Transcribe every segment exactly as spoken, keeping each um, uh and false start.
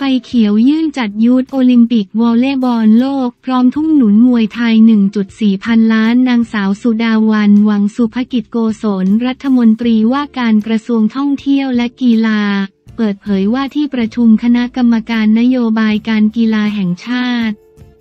เขียวยื่นจัดยูทโอลิมปิกวอลเลย์บอลโลกพร้อมทุ่มหนุนมวยไทย หนึ่งจุดสี่ พันล้านนางสาวสุดาวันหวังสุภกิจโกศลรัฐมนตรีว่าการกระทรวงท่องเที่ยวและกีฬาเปิดเผยว่าที่ประชุมคณะกรรมการนโยบายการกีฬาแห่งชาติ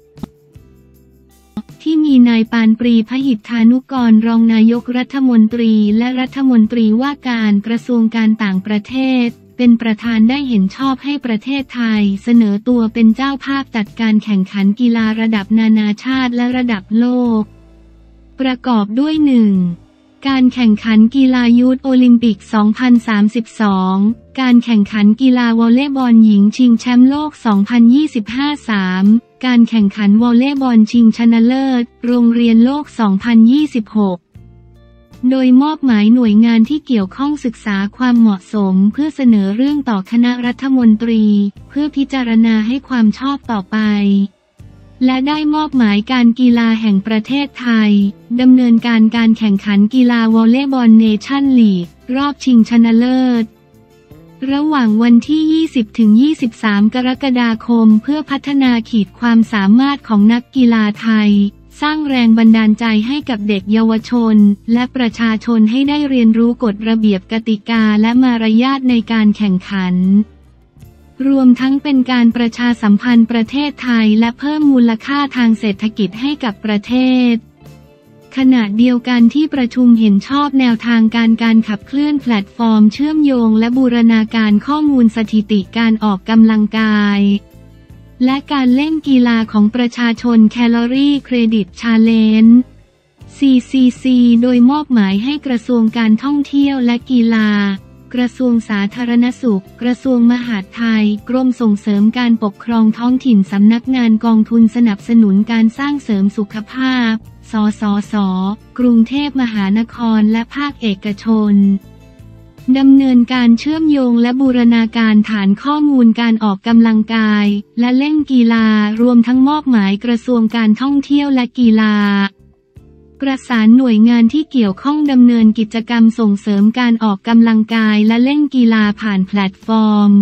ที่มีนายปานปรีพหิทธานุกรรองนายกรัฐมนตรีและรัฐมนตรีว่าการกระทรวงการต่างประเทศเป็นประธานได้เห็นชอบให้ประเทศไทยเสนอตัวเป็นเจ้าภาพจัดการแข่งขันกีฬาระดับนานาชาติและระดับโลกประกอบด้วย หนึ่ง การแข่งขันกีฬายูทโอลิมปิก สองพันสามสิบสอง การแข่งขันกีฬาวอลเลย์บอลหญิงชิงแชมป์โลก สองพันยี่สิบห้า สาม การแข่งขันวอลเลย์บอลชิงชนะเลิศโรงเรียนโลก สองพันยี่สิบหก โดยมอบหมายหน่วยงานที่เกี่ยวข้องศึกษาความเหมาะสมเพื่อเสนอเรื่องต่อคณะรัฐมนตรีเพื่อพิจารณาให้ความชอบต่อไปและได้มอบหมายการกีฬาแห่งประเทศไทยดำเนินการการแข่งขันกีฬาวอลเลย์บอลเนชั่นลีกรอบชิงชนะเลิศระหว่างวันที่ ยี่สิบถึงยี่สิบสาม กรกฎาคมเพื่อพัฒนาขีดความสามารถของนักกีฬาไทยสร้างแรงบันดาลใจให้กับเด็กเยาวชนและประชาชนให้ได้เรียนรู้กฎระเบียบกติกาและมารยาทในการแข่งขันรวมทั้งเป็นการประชาสัมพันธ์ประเทศไทยและเพิ่มมูลค่าทางเศรษฐกิจให้กับประเทศขณะเดียวกันที่ประชุมเห็นชอบแนวทางการการขับเคลื่อนแพลตฟอร์มเชื่อมโยงและบูรณาการข้อมูลสถิติการออกกำลังกายและการเล่นกีฬาของประชาชนแคลอรี่เครดิตชาเลนจ์ ซี ซี ซี โดยมอบหมายให้กระทรวงการท่องเที่ยวและกีฬากระทรวงสาธารณสุขกระทรวงมหาดไทยกรมส่งเสริมการปกครองท้องถิ่นสำนักงานกองทุนสนับสนุนการสร้างเสริมสุขภาพสสส.กรุงเทพมหานครและภาคเอกชนดำเนินการเชื่อมโยงและบูรณาการฐานข้อมูลการออกกำลังกายและเล่นกีฬารวมทั้งมอบหมายกระทรวงการท่องเที่ยวและกีฬาประสานหน่วยงานที่เกี่ยวข้องดำเนินกิจกรรมส่งเสริมการออกกำลังกายและเล่นกีฬาผ่านแพลตฟอร์ม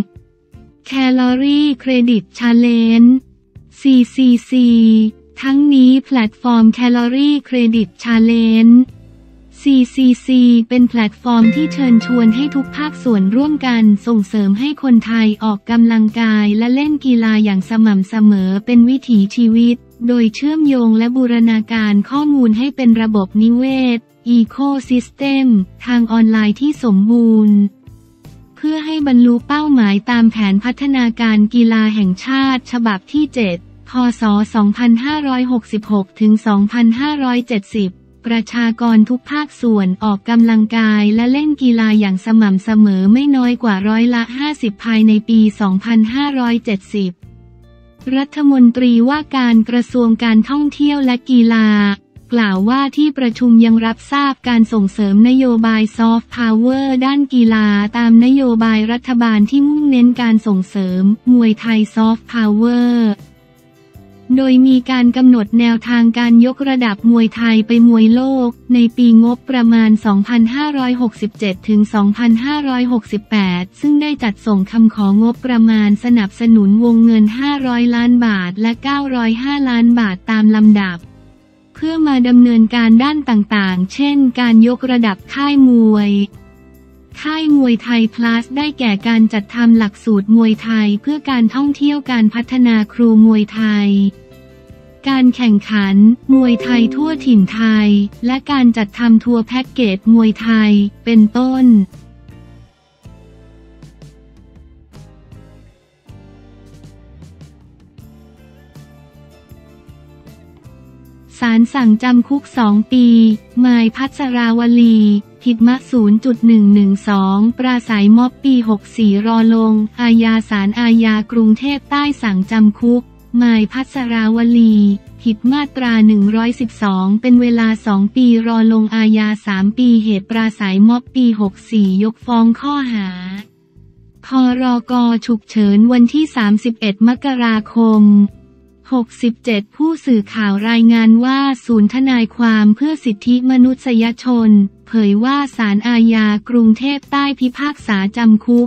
Calorie Credit Challenge ซี ซี ซี ทั้งนี้แพลตฟอร์ม Calorie Credit Challenge ซี ซี ซี เป็นแพลตฟอร์มที่เชิญชวนให้ทุกภาคส่วนร่วมกันส่งเสริมให้คนไทยออกกำลังกายและเล่นกีฬาอย่างสม่ำเสมอเป็นวิถีชีวิตโดยเชื่อมโยงและบูรณาการข้อมูลให้เป็นระบบนิเวศ Ecosystem ทางออนไลน์ที่สมบูรณ์เพื่อให้บรรลุเป้าหมายตามแผนพัฒนาการกีฬาแห่งชาติฉบับที่ เจ็ด พ.ศ. สองพันห้าร้อยหกสิบหก ถึง สองพันห้าร้อยเจ็ดสิบ ประชากรทุกภาคส่วนออกกำลังกายและเล่นกีฬาอย่างสม่ำเสมอไม่น้อยกว่าร้อยละ ห้าสิบ ภายในปี สองพันห้าร้อยเจ็ดสิบรัฐมนตรีว่าการกระทรวงการท่องเที่ยวและกีฬากล่าวว่าที่ประชุมยังรับทราบการส่งเสริมนโยบายซอฟต์พาวเวอร์ด้านกีฬาตามนโยบายรัฐบาลที่มุ่งเน้นการส่งเสริมมวยไทยซอฟต์พาวเวอร์โดยมีการกำหนดแนวทางการยกระดับมวยไทยไปมวยโลกในปีงบประมาณ สองพันห้าร้อยหกสิบเจ็ด ถึง สองพันห้าร้อยหกสิบแปด ซึ่งได้จัดส่งคำของบประมาณสนับสนุนวงเงินห้าร้อยล้านบาทและเก้าร้อยห้าล้านบาทตามลำดับเพื่อมาดำเนินการด้านต่างๆเช่นการยกระดับค่ายมวยค่ายมวยไทย plus ได้แก่การจัดทำหลักสูตรมวยไทยเพื่อการท่องเที่ยวการพัฒนาครูมวยไทยการแข่งขันมวยไทยทั่วถิ่นไทยและการจัดทำทัวร์แพ็กเกจมวยไทยเป็นต้นศาลสั่งจำคุกสองปีมายพัชราวลีผิดมะ ศูนย์จุดหนึ่งหนึ่งสอง ปราศัยม็อบปีหกสิบสี่รอลงอาญาศาลอาญากรุงเทพใต้สั่งจำคุกมายพัชราวลีผิดมาตราหนึ่งร้อยสิบสองเป็นเวลาสองปีรอลงอาญาสามปีเหตุปราศัยม็อบปีหกสิบสี่ยกฟ้องข้อหาพรก.ฉุกเฉินวันที่สามสิบเอ็ดมกราคมหกสิบเจ็ดผู้สื่อข่าวรายงานว่าศูนย์ทนายความเพื่อสิทธิมนุษยชนเผยว่าศาลอาญากรุงเทพใต้พิพากษาจำคุก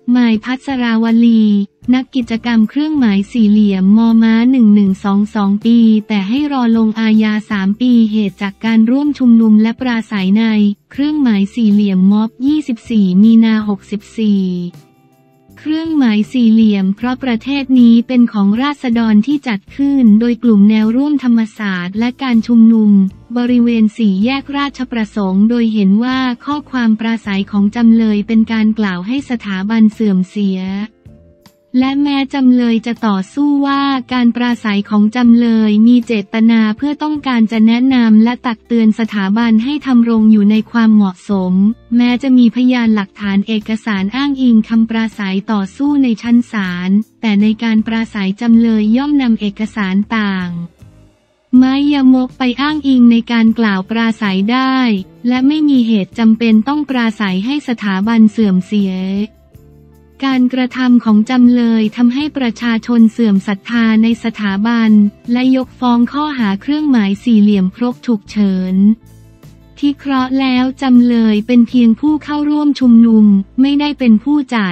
หมายพัสราวลี นักกิจกรรมเครื่องหมายสี่เหลี่ยมมอม้าหนึ่งหนึ่งสองสองปีแต่ให้รอลงอาญาสามปีเหตุจากการร่วมชุมนุมและปราศัยในเครื่องหมายสี่เหลี่ยมม็อบยี่สิบสี่มีนาหกสิบสี่เครื่องหมายสี่เหลี่ยมเพราะประเทศนี้เป็นของราษฎรที่จัดขึ้นโดยกลุ่มแนวร่วมธรรมศาสตร์และการชุมนุมบริเวณสี่แยกราชประสงค์โดยเห็นว่าข้อความปราศัยของจำเลยเป็นการกล่าวให้สถาบันเสื่อมเสียและแม้จำเลยจะต่อสู้ว่าการปราศัยของจำเลยมีเจตนาเพื่อต้องการจะแนะนำและตักเตือนสถาบันให้ทำรงอยู่ในความเหมาะสมแม้จะมีพยานหลักฐานเอกสารอ้างอิงคำปราศัยต่อสู้ในชั้นศาลแต่ในการปราศัยจำเลยย่อมนำเอกสารต่างไม้ยมกไปอ้างอิงในการกล่าวปราศัยได้และไม่มีเหตุจำเป็นต้องปราศัยให้สถาบันเสื่อมเสียการกระทำของจำเลยทำให้ประชาชนเสื่อมศรัทธาในสถาบันและยกฟ้องข้อหาเครื่องหมายสี่เหลี่ยมครบฉุกเฉินที่เคราะห์แล้วจำเลยเป็นเพียงผู้เข้าร่วมชุมนุมไม่ได้เป็นผู้จัด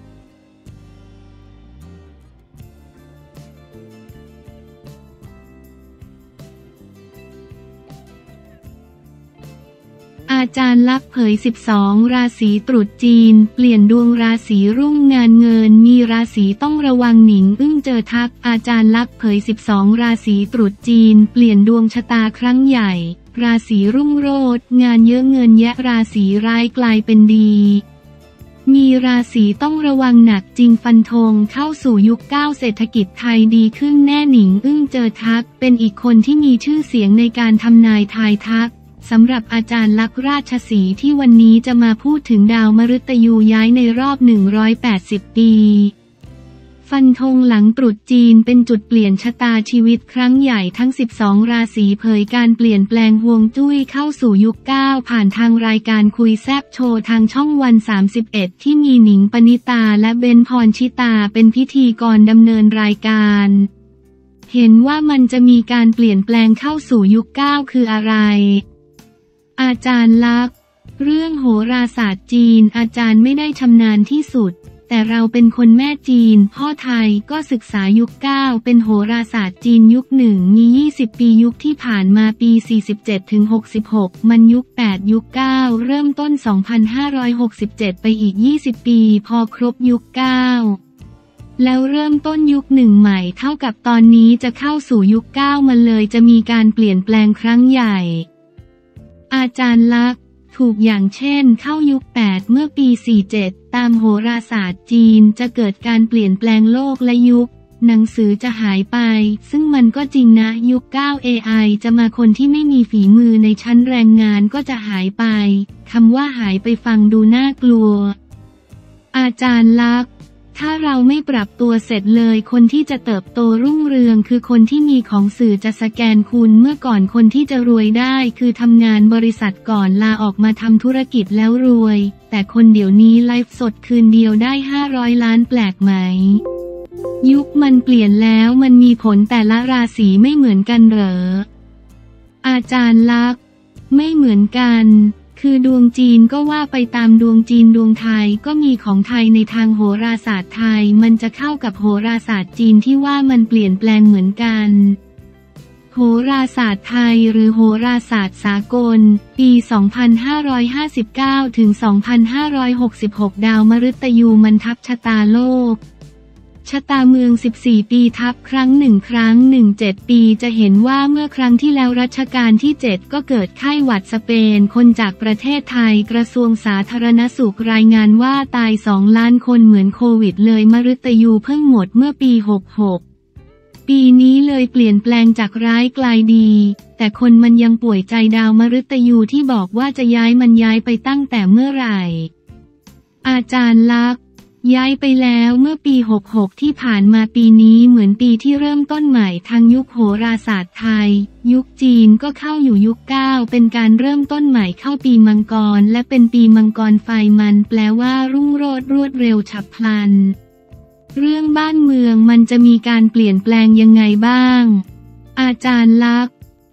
อาจารย์ลักษณ์เผยสิบสองราศีตรุษจีนเปลี่ยนดวงราศีรุ่งงานเงินมีราศีต้องระวังหนิงอึ้งเจอทักอาจารย์ลักษณ์เผยสิบสองราศีตรุษจีนเปลี่ยนดวงชะตาครั้งใหญ่ราศีรุ่งโรจน์งานเยอะเงินแยะราศีร้ายกลายเป็นดีมีราศีต้องระวังหนักจริงฟันธงเข้าสู่ยุคเก้าเศรษฐกิจไทยดีขึ้นแน่หนิงอึ้งเจอทักเป็นอีกคนที่มีชื่อเสียงในการทำนายทายทักสำหรับอาจารย์ลักษณ์ราชสีห์ที่วันนี้จะมาพูดถึงดาวมฤตยูย้ายในรอบหนึ่งร้อยแปดสิบปีฟันธงหลังตรุษจีนเป็นจุดเปลี่ยนชะตาชีวิตครั้งใหญ่ทั้งสิบสองราศีเผยการเปลี่ยนแปลงฮวงจุ้ยเข้าสู่ยุคเก้าผ่านทางรายการคุยแซบโชว์ทางช่องวันสามสิบเอ็ดที่มีหนิงปณิตาและเบนพรชิตาเป็นพิธีกรดำเนินรายการเห็นว่ามันจะมีการเปลี่ยนแปลงเข้าสู่ยุคเก้าคืออะไรอาจารย์ลักษณ์เรื่องโหราศาสตร์จีนอาจารย์ไม่ได้ชำนาญที่สุดแต่เราเป็นคนแม่จีนพ่อไทยก็ศึกษายุคเก้าเป็นโหราศาสตร์จีนยุคหนึ่งมียี่สิบปียุคที่ผ่านมาปีสี่สิบเจ็ดถึงหกสิบหกมันยุคแปดยุคเก้าเริ่มต้นสองพันห้าร้อยหกสิบเจ็ดไปอีกยี่สิบปีพอครบยุคเก้าแล้วเริ่มต้นยุคหนึ่งใหม่เท่ากับตอนนี้จะเข้าสู่ยุคเก้ามันเลยจะมีการเปลี่ยนแปลงครั้งใหญ่อาจารย์ลักษณ์ถูกอย่างเช่นเข้ายุคแปดเมื่อปีสี่สิบเจ็ดตามโหราศาสตร์จีนจะเกิดการเปลี่ยนแปลงโลกและยุคหนังสือจะหายไปซึ่งมันก็จริงนะยุคเก้า เอ ไอ จะมาคนที่ไม่มีฝีมือในชั้นแรงงานก็จะหายไปคำว่าหายไปฟังดูน่ากลัวอาจารย์ลักษณ์ถ้าเราไม่ปรับตัวเสร็จเลยคนที่จะเติบโตรุ่งเรืองคือคนที่มีของสื่อจะสแกนคุณเมื่อก่อนคนที่จะรวยได้คือทำงานบริษัทก่อนลาออกมาทำธุรกิจแล้วรวยแต่คนเดี๋ยวนี้ไลฟ์สดคืนเดียวได้ห้าร้อยล้านแปลกไหมยุคมันเปลี่ยนแล้วมันมีผลแต่ละราศีไม่เหมือนกันเหรออาจารย์ลักษณ์ไม่เหมือนกันคือดวงจีนก็ว่าไปตามดวงจีนดวงไทยก็มีของไทยในทางโหราศาสตร์ไทยมันจะเข้ากับโหราศาสตร์จีนที่ว่ามันเปลี่ยนแปลงเหมือนกันโหราศาสตร์ไทยหรือโหราศาสตร์สากลปีสองพันห้าร้อยห้าสิบเก้าถึงสองพันห้าร้อยหกสิบหกดาวมฤตยูมันทับชะตาโลกชะตาเมืองสิบสี่ปีทับครั้งหนึ่งครั้งหนึ่ง เจ็ดปีจะเห็นว่าเมื่อครั้งที่แล้วรัชกาลที่เจ็ดก็เกิดไข้หวัดสเปนคนจากประเทศไทยกระทรวงสาธารณสุขรายงานว่าตายสองล้านคนเหมือนโควิดเลยมฤตยูเพิ่งหมดเมื่อปีหกสิบหกปีนี้เลยเปลี่ยนแปลงจากร้ายกลายดีแต่คนมันยังป่วยใจดาวมฤตยูที่บอกว่าจะย้ายมันย้ายไปตั้งแต่เมื่อไหร่อาจารย์ลักษณ์ย้ายไปแล้วเมื่อปีหกสิบหกที่ผ่านมาปีนี้เหมือนปีที่เริ่มต้นใหม่ทางยุคโหราศาสตร์ไทยยุคจีนก็เข้าอยู่ยุคเก้าเป็นการเริ่มต้นใหม่เข้าปีมังกรและเป็นปีมังกรไฟมันแปลว่ารุ่งโรจน์รวดเร็วฉับพลันเรื่องบ้านเมืองมันจะมีการเปลี่ยนแปลงยังไงบ้างอาจารย์ลักษณ์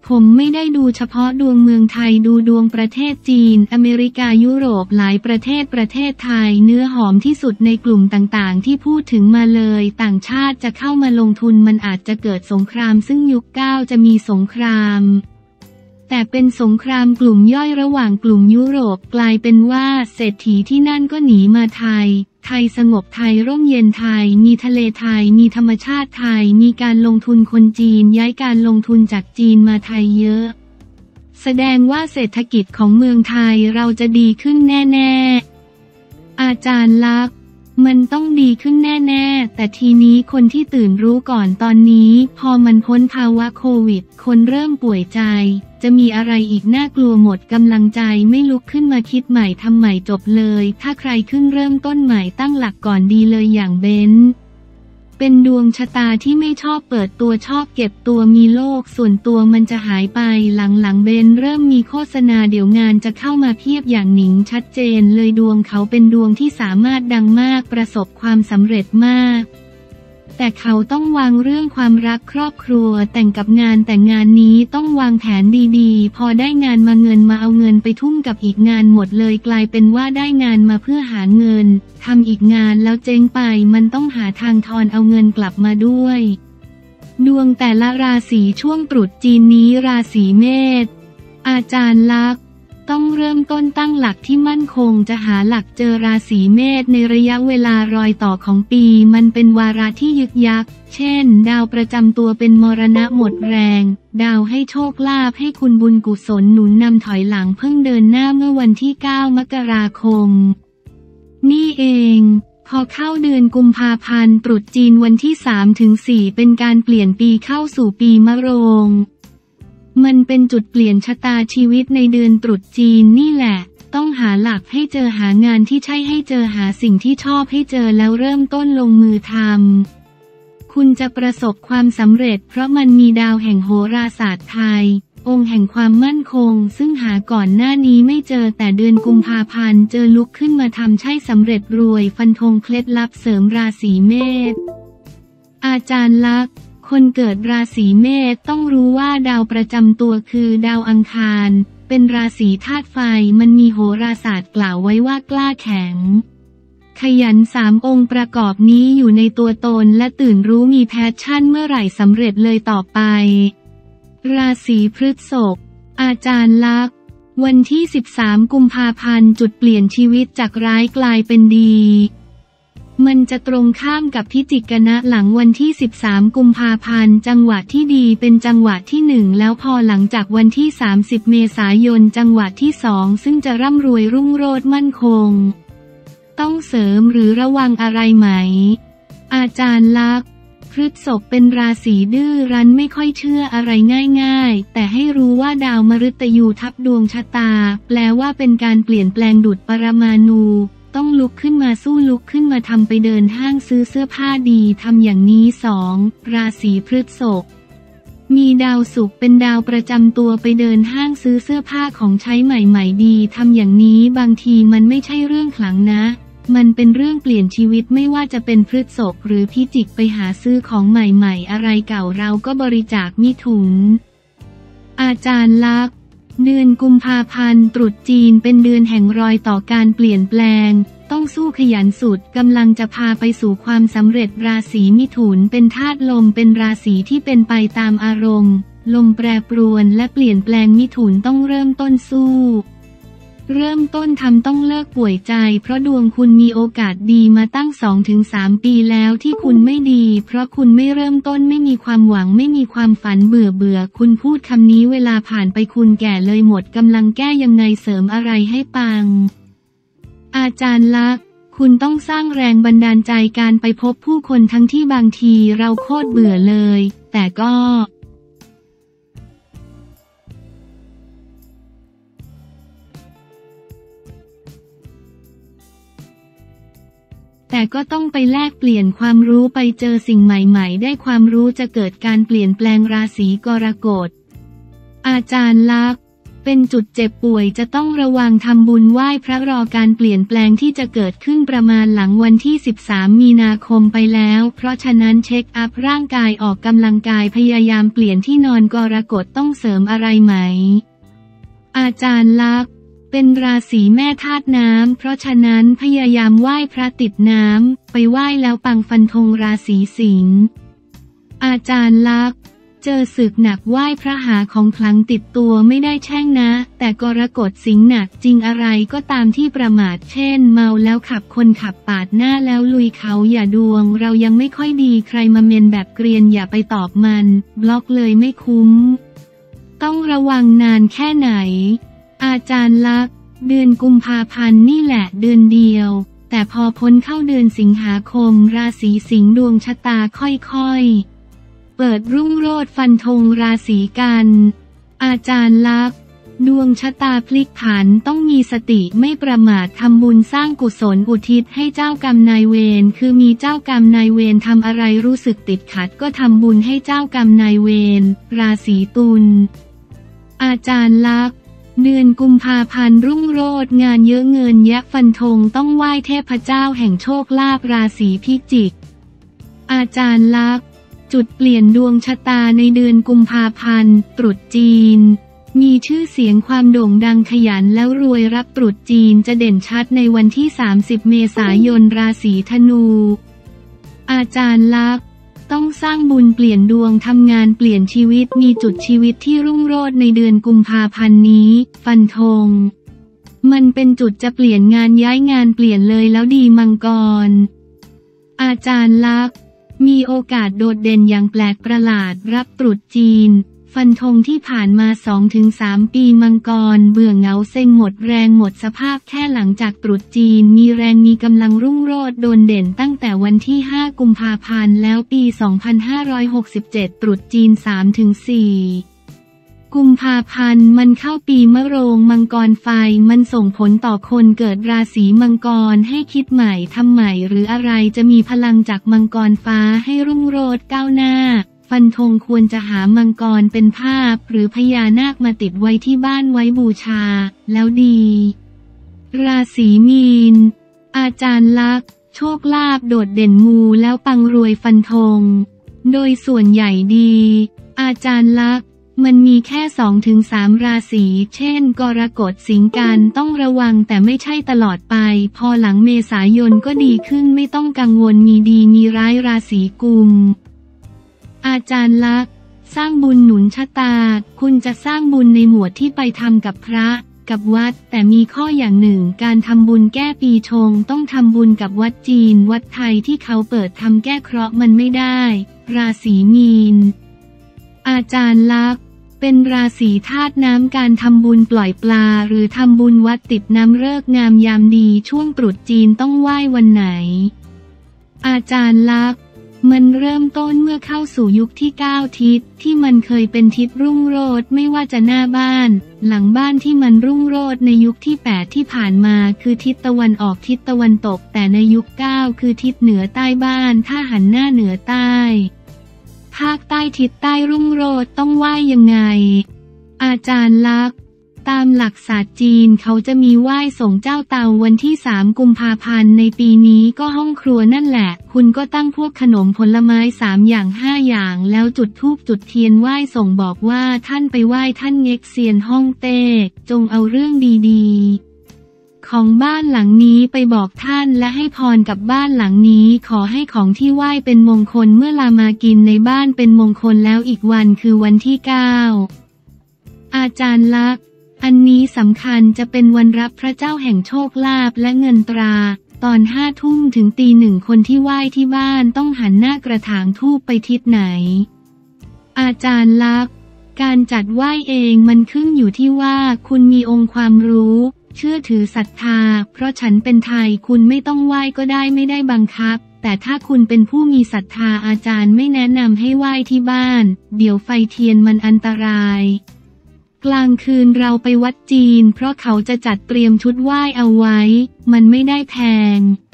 ผมไม่ได้ดูเฉพาะดวงเมืองไทยดูดวงประเทศจีนอเมริกายุโรปหลายประเทศประเทศไทยเนื้อหอมที่สุดในกลุ่มต่างๆที่พูดถึงมาเลยต่างชาติจะเข้ามาลงทุนมันอาจจะเกิดสงครามซึ่งยุคเก้าจะมีสงครามแต่เป็นสงครามกลุ่มย่อยระหว่างกลุ่มยุโรปกลายเป็นว่าเศรษฐีที่นั่นก็หนีมาไทยไทยสงบไทยร่มเย็นไทยมีทะเลไทยมีธรรมชาติไทยมีการลงทุนคนจีนย้ายการลงทุนจากจีนมาไทยเยอะแสดงว่าเศรษฐกิจของเมืองไทยเราจะดีขึ้นแน่ๆอาจารย์ลักษณ์มันต้องดีขึ้นแน่ๆแต่ทีนี้คนที่ตื่นรู้ก่อนตอนนี้พอมันพ้นภาวะโควิดคนเริ่มป่วยใจจะมีอะไรอีกน่ากลัวหมดกำลังใจไม่ลุกขึ้นมาคิดใหม่ทำใหม่จบเลยถ้าใครขึ้นเริ่มต้นใหม่ตั้งหลักก่อนดีเลยอย่างเบนเป็นดวงชะตาที่ไม่ชอบเปิดตัวชอบเก็บตัวมีโลกส่วนตัวมันจะหายไปหลังๆเบนเริ่มมีโฆษณาเดี๋ยวงานจะเข้ามาเพียบอย่างหนิงชัดเจนเลยดวงเขาเป็นดวงที่สามารถดังมากประสบความสำเร็จมากแต่เขาต้องวางเรื่องความรักครอบครัวแต่งกับงานแต่งานนี้ต้องวางแผนดีๆพอได้งานมาเงินมาเอาเงินไปทุ่มกับอีกงานหมดเลยกลายเป็นว่าได้งานมาเพื่อหาเงินทำอีกงานแล้วเจ๊งไปมันต้องหาทางทอนเอาเงินกลับมาด้วยดวงแต่ละราศีช่วงตรุษจีนนี้ราศีเมษอาจารย์ลักษณ์ต้องเริ่มต้นตั้งหลักที่มั่นคงจะหาหลักเจอราศีเมษในระยะเวลารอยต่อของปีมันเป็นวาระที่ยึกยักเช่นดาวประจำตัวเป็นมรณะหมดแรงดาวให้โชคลาภให้คุณบุญกุศลหนุนนำถอยหลังเพิ่งเดินหน้าเมื่อวันที่เก้ามกราคมนี่เองพอเข้าเดือนกุมภาพันธ์ตรุษจีนวันที่สามถึงสี่เป็นการเปลี่ยนปีเข้าสู่ปีมะโรงมันเป็นจุดเปลี่ยนชะตาชีวิตในเดือนตรุษจีนนี่แหละต้องหาหลักให้เจอหางานที่ใช่ให้เจอหาสิ่งที่ชอบให้เจอแล้วเริ่มต้นลงมือทำคุณจะประสบความสำเร็จเพราะมันมีดาวแห่งโหราศาสตร์ไทยองค์แห่งความมั่นคงซึ่งหาก่อนหน้านี้ไม่เจอแต่เดือนกุมภาพันธ์เจอลุกขึ้นมาทำใช่สำเร็จรวยฟันธงเคล็ดลับเสริมราศีเมษอาจารย์ลักษณ์คนเกิดราศีเมษต้องรู้ว่าดาวประจำตัวคือดาวอังคารเป็นราศีธาตุไฟมันมีโหราศาสตร์กล่าวไว้ว่ากล้าแข็งขยันสามองค์ประกอบนี้อยู่ในตัวตนและตื่นรู้มีแพชชั่นเมื่อไหร่สำเร็จเลยต่อไปราศีพฤษภอาจารย์ลักษณ์วันที่สิบสามกุมภาพันธ์จุดเปลี่ยนชีวิตจากร้ายกลายเป็นดีมันจะตรงข้ามกับพิจิกนะหลังวันที่สิบสามกุมภาพันธ์จังหวะที่ดีเป็นจังหวะที่หนึ่งแล้วพอหลังจากวันที่สามสิบเมษายนจังหวะที่สองซึ่งจะร่ำรวยรุ่งโรจน์มั่นคงต้องเสริมหรือระวังอะไรไหมอาจารย์ลักษณ์พฤษภเป็นราศีดื้อรั้นไม่ค่อยเชื่ออะไรง่ายๆแต่ให้รู้ว่าดาวมฤตยูทับดวงชะตาแปลว่าเป็นการเปลี่ยนแปลงดุจปรมาณูต้องลุกขึ้นมาสู้ลุกขึ้นมาทำไปเดินห้างซื้อเสื้อผ้าดีทำอย่างนี้สองราศีพฤษภมีดาวศุกร์เป็นดาวประจำตัวไปเดินห้างซื้อเสื้อผ้าของใช้ใหม่ๆดีทำอย่างนี้บางทีมันไม่ใช่เรื่องขลังนะมันเป็นเรื่องเปลี่ยนชีวิตไม่ว่าจะเป็นพฤษภหรือพิจิกไปหาซื้อของใหม่ๆอะไรเก่าเราก็บริจาคมิถุนอาจารย์ลักษณ์เดือนกุมภาพันธ์ตรุษจีนเป็นเดือนแห่งรอยต่อการเปลี่ยนแปลงต้องสู้ขยันสุดกำลังจะพาไปสู่ความสำเร็จราศีมิถุนเป็นธาตุลมเป็นราศีที่เป็นไปตามอารมณ์ลมแปรปรวนและเปลี่ยนแปลงมิถุนต้องเริ่มต้นสู้เริ่มต้นทำต้องเลิกป่วยใจเพราะดวงคุณมีโอกาสดีมาตั้ง สองถึงสาม ปีแล้วที่คุณไม่ดีเพราะคุณไม่เริ่มต้นไม่มีความหวังไม่มีความฝันเบื่อเบื่อคุณพูดคำนี้เวลาผ่านไปคุณแก่เลยหมดกำลังแก้ยังไงเสริมอะไรให้ปังอาจารย์ลักษณ์คุณต้องสร้างแรงบันดาลใจการไปพบผู้คนทั้งที่บางทีเราโคตรเบื่อเลยแต่ก็แต่ก็ต้องไปแลกเปลี่ยนความรู้ไปเจอสิ่งใหม่ๆได้ความรู้จะเกิดการเปลี่ยนแปลงราศีกรกฎอาจารย์ลักษณ์เป็นจุดเจ็บป่วยจะต้องระวังทำบุญไหว้พระรอการเปลี่ยนแปลงที่จะเกิดขึ้นประมาณหลังวันที่สิบสามมีนาคมไปแล้วเพราะฉะนั้นเช็คอัพร่างกายออกกำลังกายพยายามเปลี่ยนที่นอนกรกฎต้องเสริมอะไรไหมอาจารย์ลักษณ์เป็นราศีแม่ธาตุน้ำเพราะฉะนั้นพยายามไหว้พระติดน้ำไปไหว้แล้วปังฟันธงราศีสิงห์อาจารย์ลักษณ์เจอศึกหนักไหว้พระหาของขลังติดตัวไม่ได้แช่งนะแต่กรกฎสิงห์หนักจริงอะไรก็ตามที่ประมาทเช่นเมาแล้วขับคนขับปาดหน้าแล้วลุยเขาอย่าดวงเรายังไม่ค่อยดีใครมาเมนแบบเกรียนอย่าไปตอบมันบล็อกเลยไม่คุ้มต้องระวังนานแค่ไหนอาจารย์ลักษณ์เดือนกุมภาพันธ์นี่แหละเดือนเดียวแต่พอพ้นเข้าเดือนสิงหาคมราศีสิงห์ดวงชะตาค่อยๆเปิดรุ่งโรจน์ฟันธงราศีกันอาจารย์ลักษณ์ดวงชะตาพลิกผันต้องมีสติไม่ประมาททำบุญสร้างกุศลอุทิศให้เจ้ากรรมนายเวรคือมีเจ้ากรรมนายเวรทำอะไรรู้สึกติดขัดก็ทำบุญให้เจ้ากรรมนายเวรราศีตุลอาจารย์ลักษณ์เดือนกุมภาพันธ์รุ่งโรจน์งานเยอะเงินแยะฟันธงต้องไหว้เทพเจ้าแห่งโชคลาภราศีพิจิกอาจารย์ลักษณ์จุดเปลี่ยนดวงชะตาในเดือนกุมภาพันธ์ตรุษจีนมีชื่อเสียงความโด่งดังขยันแล้วรวยรับตรุษจีนจะเด่นชัดในวันที่สามสิบเมษายนราศีธนูอาจารย์ลักษณ์ต้องสร้างบุญเปลี่ยนดวงทำงานเปลี่ยนชีวิตมีจุดชีวิตที่รุ่งโรจน์ในเดือนกุมภาพันธ์นี้ฟันธงมันเป็นจุดจะเปลี่ยนงานย้ายงานเปลี่ยนเลยแล้วดีมังกรอาจารย์ลักษณ์มีโอกาสโดดเด่นอย่างแปลกประหลาดรับตรุษจีนฟันธงที่ผ่านมา สองถึงสาม ปีมังกรเบื่อเหงาเซ็งหมดแรงหมดสภาพแค่หลังจากตรุษจีนมีแรงมีกำลังรุ่งโรจน์โดดเด่นตั้งแต่วันที่ห้ากุมภาพันธ์แล้วปีสองพันห้าร้อยหกสิบเจ็ดตรุษจีน สามถึงสี่ กุมภาพันธ์มันเข้าปีมะโรงมังกรไฟมันส่งผลต่อคนเกิดราศีมังกรให้คิดใหม่ทำใหม่หรืออะไรจะมีพลังจากมังกรฟ้าให้รุ่งโรจน์ก้าวหน้าฟันธงควรจะหามังกรเป็นภาพหรือพญานาคมาติดไว้ที่บ้านไว้บูชาแล้วดีราศีมีนอาจารย์ลักษณ์โชคลาภโดดเด่นมูแล้วปังรวยฟันธงโดยส่วนใหญ่ดีอาจารย์ลักษณ์มันมีแค่ สองถึงสาม ราศีเช่นกรกฎสิงห์กันต้องระวังแต่ไม่ใช่ตลอดไปพอหลังเมษายนก็ดีขึ้นไม่ต้องกังวลมีดีมีร้ายราศีกุมอาจารย์ลักษณ์สร้างบุญหนุนชะตาคุณจะสร้างบุญในหมวดที่ไปทำกับพระกับวัดแต่มีข้ออย่างหนึ่งการทำบุญแก้ปีชงต้องทำบุญกับวัดจีนวัดไทยที่เขาเปิดทำแก้เคราะห์มันไม่ได้ราศีมีนอาจารย์ลักษณ์เป็นราศีธาตุน้ำการทำบุญปล่อยปลาหรือทำบุญวัดติดน้ำฤกษ์งามยามดีช่วงตรุษจีนต้องไหว้วันไหนอาจารย์ลักษณ์มันเริ่มต้นเมื่อเข้าสู่ยุคที่เก้าทิศที่มันเคยเป็นทิศรุ่งโรจน์ไม่ว่าจะหน้าบ้านหลังบ้านที่มันรุ่งโรจน์ในยุคที่แปดที่ผ่านมาคือทิศตะวันออกทิศตะวันตกแต่ในยุคเก้าคือทิศเหนือใต้บ้านถ้าหันหน้าเหนือใต้ภาคใต้ทิศใต้รุ่งโรจน์ต้องไหว้ยังไงอาจารย์ลักษณ์ตามหลักศาสตร์จีนเขาจะมีไหว้ส่งเจ้าเตาวันที่สามกุมภาพันธ์ในปีนี้ก็ห้องครัวนั่นแหละคุณก็ตั้งพวกขนมผลไม้สามอย่างห้าอย่างแล้วจุดธูปจุดเทียนไหว้ส่งบอกว่าท่านไปไหว้ท่านเง็กเซียนฮ่องเต้จงเอาเรื่องดีๆของบ้านหลังนี้ไปบอกท่านและให้พรกับบ้านหลังนี้ขอให้ของที่ไหว้เป็นมงคลเมื่อลามากินในบ้านเป็นมงคลแล้วอีกวันคือวันที่เก้าอาจารย์ลักษณ์อันนี้สำคัญจะเป็นวันรับพระเจ้าแห่งโชคลาภและเงินตราตอนห้าทุ่มถึงตีหนึ่งคนที่ไหว้ที่บ้านต้องหันหน้ากระถางธูปไปทิศไหนอาจารย์ลักษณ์การจัดไหว้เองมันขึ้นอยู่ที่ว่าคุณมีองค์ความรู้เชื่อถือศรัทธาเพราะฉันเป็นไทยคุณไม่ต้องไหว้ก็ได้ไม่ได้บังคับแต่ถ้าคุณเป็นผู้มีศรัทธาอาจารย์ไม่แนะนำให้ไหว้ที่บ้านเดี๋ยวไฟเทียนมันอันตรายกลางคืนเราไปวัดจีนเพราะเขาจะจัดเตรียมชุดไหว้เอาไว้มันไม่ได้แพง